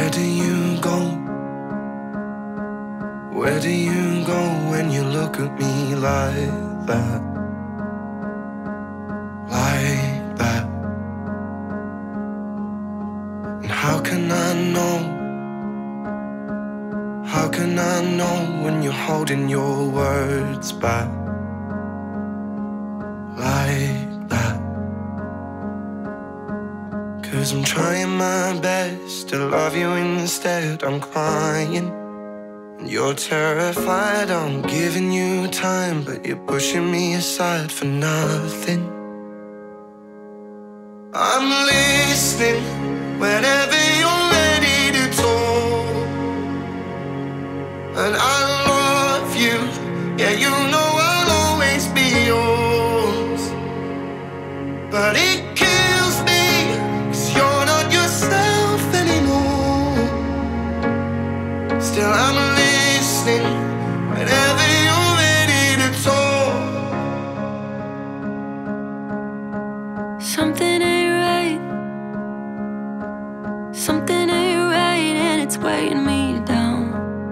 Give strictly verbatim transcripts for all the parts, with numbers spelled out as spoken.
Where do you go? Where do you go when you look at me like that? Like that. And how can I know? How can I know when you're holding your words back? Like that. 'Cause I'm trying my best to love you, instead I'm crying. And you're terrified I'm giving you time, but you're pushing me aside for nothing. I'm listening whenever you're ready to talk. And I love you, yeah, you know I'll always be yours. But it kills me, 'cause you're not yourself anymore. Still I'm listening whenever you're ready to talk. Something ain't right, something ain't right, and it's weighing me down.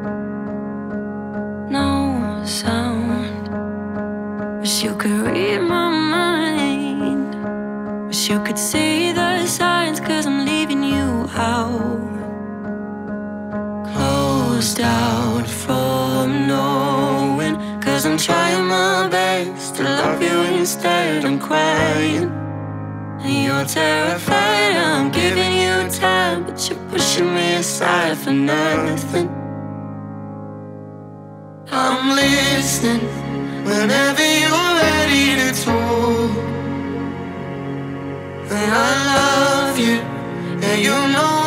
No sound, wish you could read my mind, wish you could see the signs, 'cause I'm leaving you out. Closed out from knowing, 'cause I'm trying my best to love you, instead I'm crying. And you're terrified I'm giving you time, but you're pushing me aside for nothing. I'm listening whenever you're ready to talk. And I love you, and you know